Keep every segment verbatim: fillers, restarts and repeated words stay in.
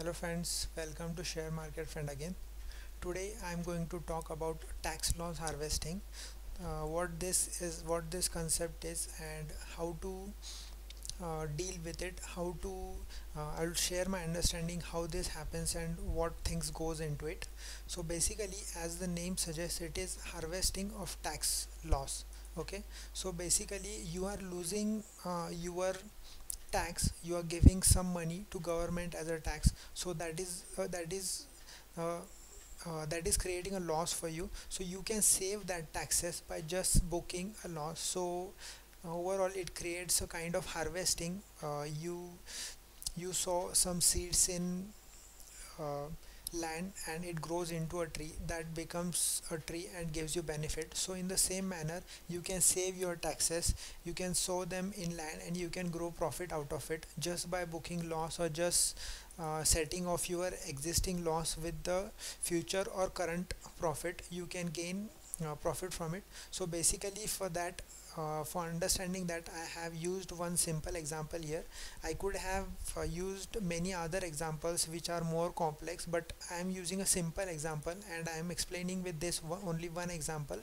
Hello friends, welcome to Share Market Friend again. Today I am going to talk about tax loss harvesting, uh, what this is, what this concept is, and how to uh, deal with it. How to uh, I'll share my understanding how this happens and what things goes into it. So basically, as the name suggests, it is harvesting of tax loss. Okay, so basically you are losing uh, your tax, you are giving some money to government as a tax, so that is uh, that is uh, uh, that is creating a loss for you, so you can save that taxes by just booking a loss. So uh, overall it creates a kind of harvesting. Uh, you you sow some seeds in uh, land and it grows into a tree that becomes a tree and gives you benefit. So in the same manner, you can save your taxes, you can sow them in land, and you can grow profit out of it just by booking loss, or just uh, setting off your existing loss with the future or current profit. You can gain uh, profit from it. So basically for that, uh, for understanding that, I have used one simple example here. I could have uh, used many other examples which are more complex, but I am using a simple example and I am explaining with this one, only one example.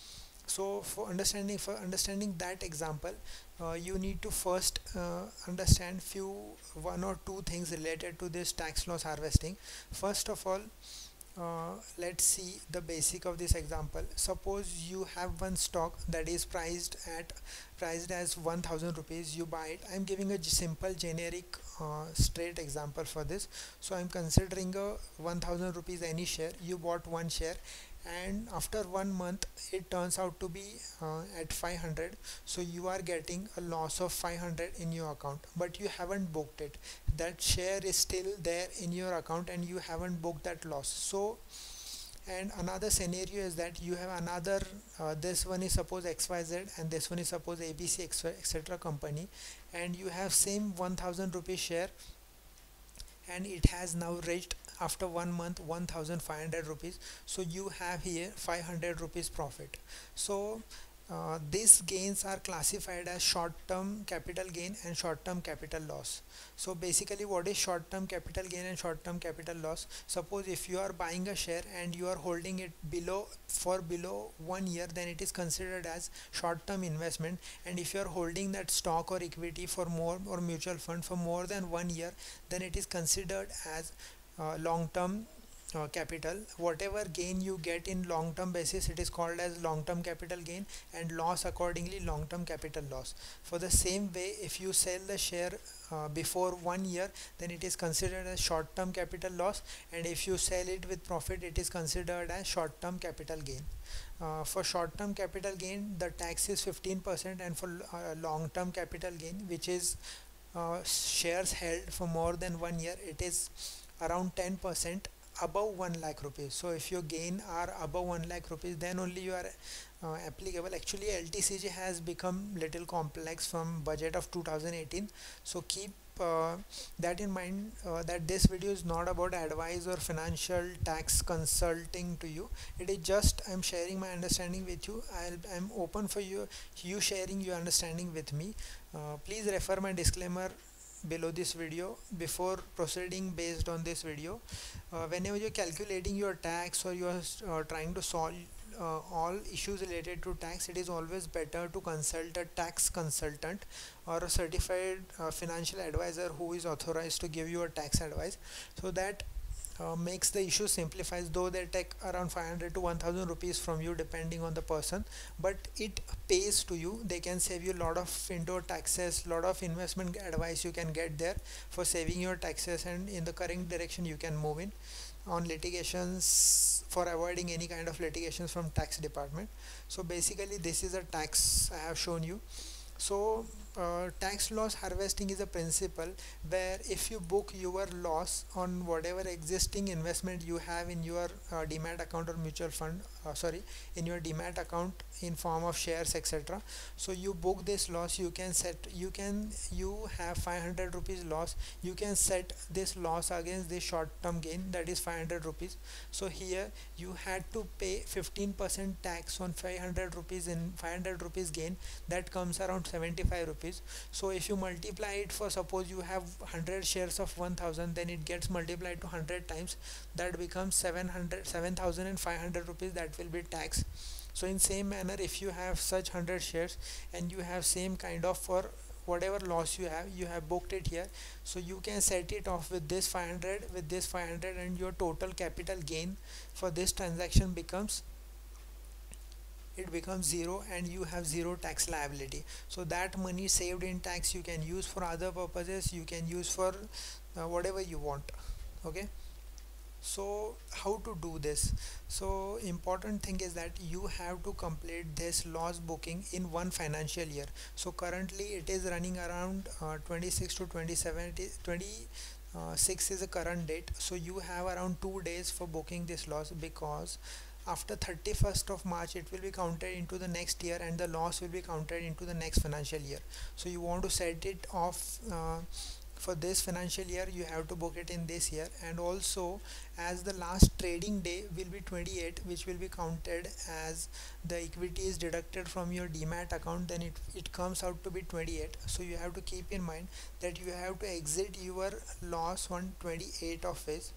So for understanding for understanding that example, uh, you need to first uh, understand few one or two things related to this tax loss harvesting. First of all, uh, let's see the basic of this example. Suppose you have one stock that is priced at priced as one thousand rupees. You buy it. I'm giving a g- simple generic uh, straight example for this. So I'm considering a one thousand rupees any share. You bought one share, and after one month it turns out to be uh, at five hundred. So you are getting a loss of five hundred in your account, but you haven't booked it. That share is still there in your account and you haven't booked that loss. So, and another scenario is that you have another uh, this one is suppose XYZ and this one is suppose ABC, etc company, and you have same one thousand rupee share, and it has now reached after one month one thousand five hundred rupees. So you have here five hundred rupees profit. So uh, these gains are classified as short term capital gain and short term capital loss. So basically, what is short term capital gain and short term capital loss? Suppose if you are buying a share and you are holding it below for below one year, then it is considered as short term investment. And if you are holding that stock or equity for more, or mutual fund for more than one year, then it is considered as uh, long term uh, capital. Whatever gain you get in long term basis, it is called as long term capital gain, and loss accordingly long term capital loss. For the same way, if you sell the share uh, before one year, then it is considered as short term capital loss, and if you sell it with profit, it is considered as short term capital gain. Uh, for short term capital gain, the tax is fifteen percent, and for uh, long term capital gain, which is uh, shares held for more than one year, it is around ten percent above one lakh rupees. So if your gain are above one lakh rupees, then only you are uh, applicable. Actually, L T C G has become little complex from budget of two thousand eighteen. So keep uh, that in mind, uh, that this video is not about advice or financial tax consulting to you. It is just I'm sharing my understanding with you. I'll, I'm open for you you sharing your understanding with me. Uh, please refer my disclaimer below this video before proceeding based on this video. Uh, whenever you're calculating your tax, or you're uh, trying to solve uh, all issues related to tax, it is always better to consult a tax consultant or a certified uh, financial advisor who is authorized to give you a tax advice, so that uh, makes the issue simplifies, though they take around five hundred to one thousand rupees from you depending on the person, but it pays to you. They can save you a lot of indoor taxes, lot of investment advice you can get there for saving your taxes, and in the correct direction you can move in on litigations, for avoiding any kind of litigations from tax department. So basically this is a tax I have shown you. So uh, tax loss harvesting is a principle where if you book your loss on whatever existing investment you have in your uh, demat account or mutual fund, uh, sorry, in your demat account in form of shares, etc. So you book this loss, you can set you can you have five hundred rupees loss, you can set this loss against the short term gain, that is five hundred rupees. So here you had to pay fifteen percent tax on five hundred rupees. In five hundred rupees gain, that comes around seventy-five rupees. rupees. So if you multiply it for, suppose you have one hundred shares of one thousand, then it gets multiplied to one hundred times, that becomes seven hundred seven thousand five hundred rupees, that will be tax. So in same manner, if you have such one hundred shares and you have same kind of, for whatever loss you have, you have booked it here, so you can set it off with this five hundred, with this five hundred, and your total capital gain for this transaction becomes, it becomes zero, and you have zero tax liability. So that money saved in tax you can use for other purposes, you can use for uh, whatever you want. Okay, so how to do this? So important thing is that you have to complete this loss booking in one financial year. So currently it is running around uh, twenty-six to twenty-seven, it is twenty-six is the current date, so you have around two days for booking this loss, because after thirty-first of March it will be counted into the next year and the loss will be counted into the next financial year. So you want to set it off uh, for this financial year, you have to book it in this year. And also, as the last trading day will be twenty-eight, which will be counted as the equity is deducted from your demat account, then it, it comes out to be twenty-eight. So you have to keep in mind that you have to exit your loss on twenty-eight of it.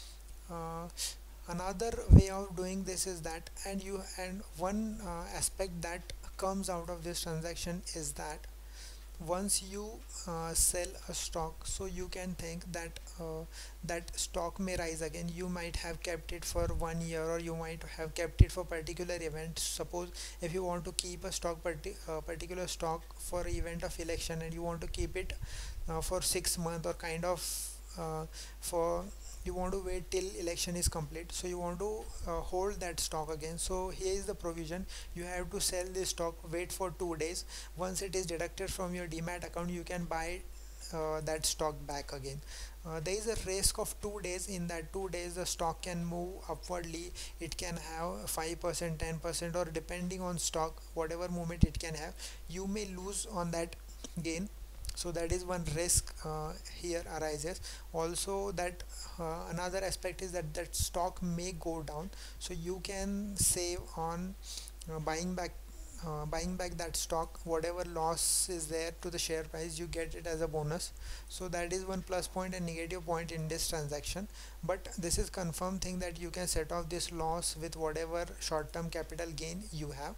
uh, Another way of doing this is that, and you and one uh, aspect that comes out of this transaction is that once you uh, sell a stock, so you can think that uh, that stock may rise again. You might have kept it for one year, or you might have kept it for particular event. Suppose if you want to keep a stock parti uh, particular stock for event of election, and you want to keep it uh, for six months, or kind of uh, for you want to wait till election is complete, so you want to uh, hold that stock again. So here is the provision: you have to sell this stock, wait for two days. Once it is deducted from your demat account, you can buy uh, that stock back again. Uh, there is a risk of two days. In that two days the stock can move upwardly, it can have five percent, ten percent, or depending on stock, whatever movement it can have, you may lose on that gain. So that is one risk uh, here arises. Also, that uh, another aspect is that that stock may go down, so you can save on uh, buying back uh, buying back that stock. Whatever loss is there to the share price, you get it as a bonus. So that is one plus point and negative point in this transaction. But this is confirmed thing that you can set off this loss with whatever short-term capital gain you have.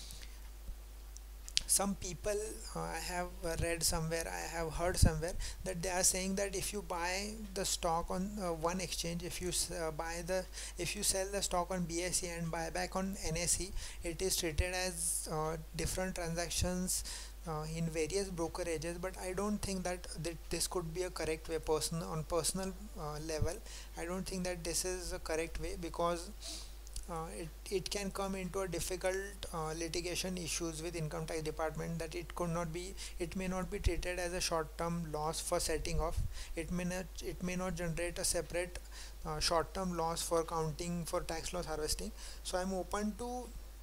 Some people, uh, I have uh, read somewhere, I have heard somewhere, that they are saying that if you buy the stock on uh, one exchange, if you uh, buy the if you sell the stock on B S E and buy back on N S E, it is treated as uh, different transactions uh, in various brokerages. But I don't think that, that this could be a correct way. Person on personal uh, level, I don't think that this is a correct way, because uh, it, it can come into a difficult uh, litigation issues with income tax department, that it could not be it may not be treated as a short-term loss for setting off. It may not it may not generate a separate uh, short-term loss for counting for tax loss harvesting. So I'm open to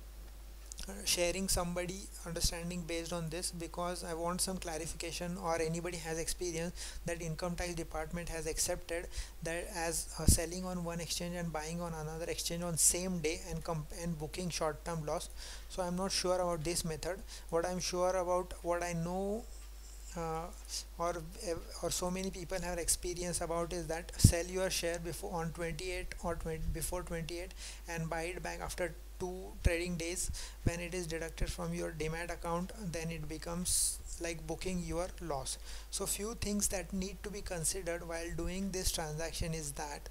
uh, sharing somebody understanding based on this, because I want some clarification, or anybody has experience that income tax department has accepted that as uh, selling on one exchange and buying on another exchange on same day, and comp and booking short-term loss. So I'm not sure about this method. What I'm sure about, what I know uh, or or so many people have experience about, is that sell your share before on twenty-eight or twenty, before twenty-eight, and buy it back after two trading days. When it is deducted from your demat account, then it becomes like booking your loss. So few things that need to be considered while doing this transaction is that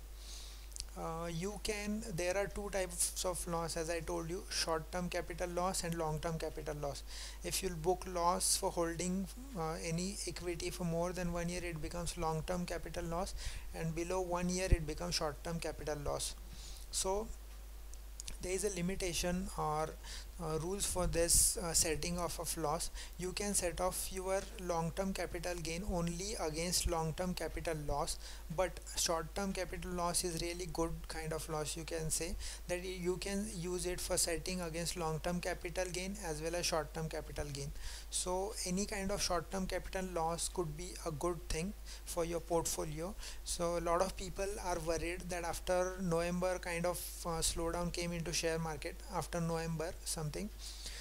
uh, you can there are two types of loss, as I told you: short-term capital loss and long-term capital loss. If you'll book loss for holding uh, any equity for more than one year, it becomes long-term capital loss, and below one year it becomes short-term capital loss. So there is a limitation or uh, rules for this uh, setting off of loss. You can set off your long-term capital gain only against long-term capital loss, but short-term capital loss is really good kind of loss. You can say that you can use it for setting against long-term capital gain as well as short-term capital gain. So any kind of short-term capital loss could be a good thing for your portfolio. So a lot of people are worried that after November kind of uh, slowdown came into share market after November something.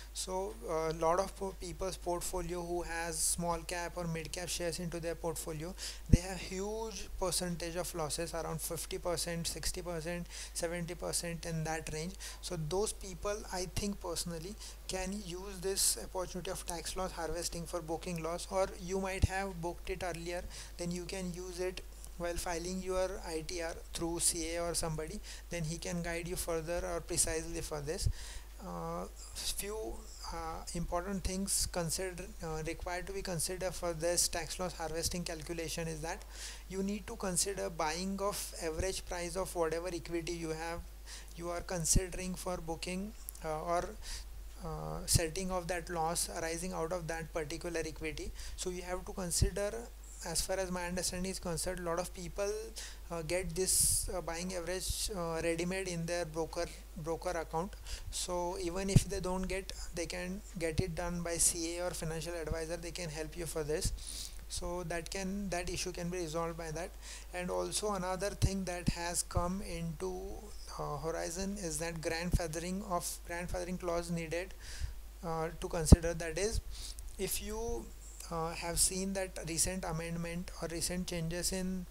So a lot of po- people's portfolio who has small cap or mid cap shares into their portfolio, they have huge percentage of losses, around fifty percent, sixty percent, seventy percent in that range. So those people, I think personally, can use this opportunity of tax loss harvesting for booking loss, or you might have booked it earlier, then you can use it while filing your I T R through C A or somebody. Then he can guide you further or precisely for this. uh, Few uh, important things consider uh, required to be considered for this tax loss harvesting calculation is that you need to consider buying of average price of whatever equity you have, you are considering for booking, uh, or uh, setting of that loss arising out of that particular equity. So you have to consider, as far as my understanding is concerned, a lot of people uh, get this uh, buying average uh, ready made in their broker broker account. So even if they don't get, they can get it done by C A or financial advisor, they can help you for this. So that can, that issue can be resolved by that. And also another thing that has come into uh, horizon is that grandfathering of grandfathering clause needed uh, to consider. That is, if you uh, have seen that recent amendment or recent changes in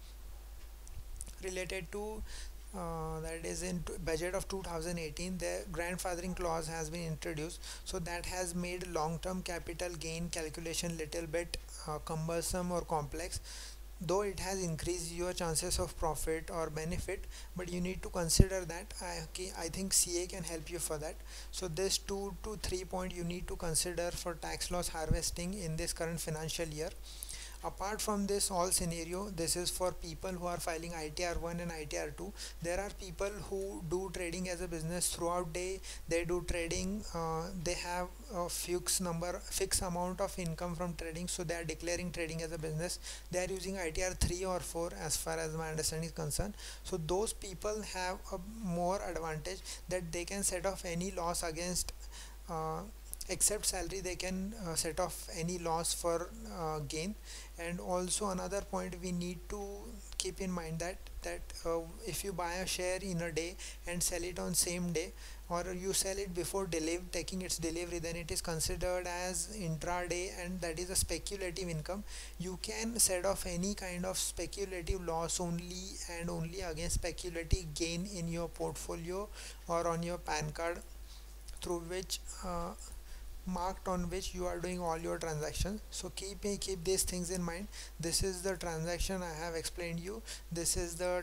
related to uh, that is in t- budget of two thousand eighteen, the grandfathering clause has been introduced. So that has made long term capital gain calculation little bit uh, cumbersome or complex, though it has increased your chances of profit or benefit. But you need to consider that. I, okay, I think C A can help you for that. So this two to three point you need to consider for tax loss harvesting in this current financial year. Apart from this all scenario, this is for people who are filing I T R one and I T R two. There are people who do trading as a business throughout day. They do trading, uh, they have a fixed number fixed amount of income from trading, so they are declaring trading as a business. They are using I T R three or four as far as my understanding is concerned. So those people have a more advantage that they can set off any loss against, uh, except salary, they can uh, set off any loss for uh, gain. And also another point we need to keep in mind that that uh, if you buy a share in a day and sell it on same day, or you sell it before deliver taking its delivery, then it is considered as intraday, and that is a speculative income. You can set off any kind of speculative loss only and only against speculative gain in your portfolio or on your pan card, through which uh, marked on which you are doing all your transactions. So keep keep these things in mind. This is the transaction I have explained you. This is the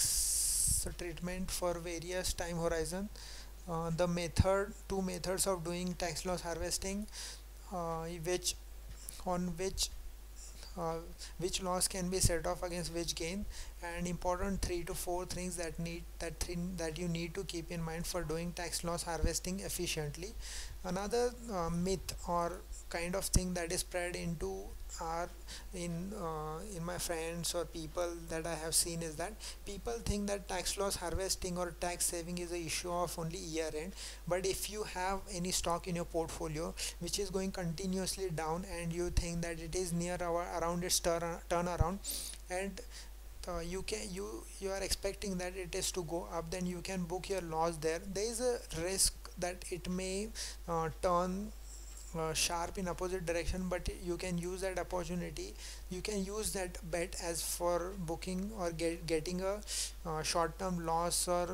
tax treatment for various time horizon. Uh, the method two methods of doing tax loss harvesting, uh, which on which uh, which loss can be set off against which gain, and important three to four things that need that thing that you need to keep in mind for doing tax loss harvesting efficiently. Another uh, myth or kind of thing that is spread into our in uh, in my friends or people that I have seen is that people think that tax loss harvesting or tax saving is a issue of only year end. But if you have any stock in your portfolio which is going continuously down, and you think that it is near our around its turn turnaround, and uh, you can you you are expecting that it is to go up, then you can book your loss there. There is a risk that it may uh, turn uh, sharp in opposite direction, but you can use that opportunity, you can use that bet as for booking or get, getting a uh, short term loss, or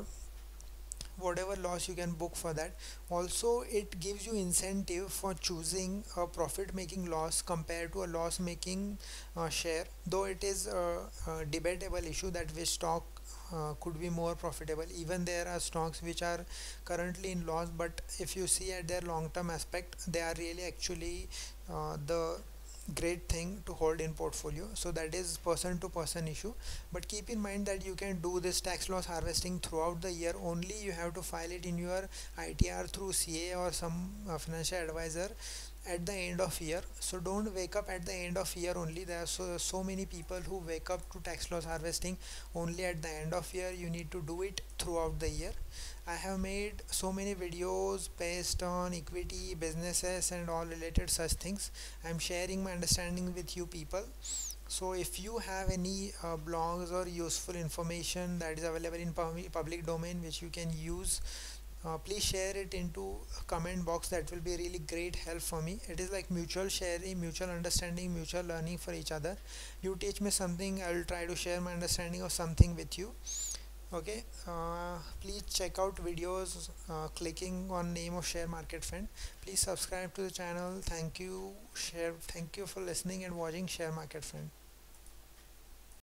whatever loss you can book for that. Also, it gives you incentive for choosing a profit making loss compared to a loss making uh, share, though it is a, a debatable issue that which stock uh, could be more profitable. Even there are stocks which are currently in loss, but if you see at their long term aspect, they are really actually uh, the great thing to hold in portfolio. So that is person to person issue. But keep in mind that you can do this tax loss harvesting throughout the year. Only you have to file it in your I T R through C A or some uh, financial advisor at the end of year. So don't wake up at the end of year only. There are so, so many people who wake up to tax loss harvesting only at the end of year. You need to do it throughout the year. I have made so many videos based on equity, businesses, and all related such things. I'm sharing my understanding with you people. So if you have any uh, blogs or useful information that is available in pub- public domain which you can use Uh, please share it into comment box. That will be really great help for me. It is like mutual sharing, mutual understanding, mutual learning for each other. You teach me something, I will try to share my understanding of something with you. Okay, uh, please check out videos uh, clicking on name of share market friend. Please subscribe to the channel. Thank you, share. Thank you for listening and watching share market friend.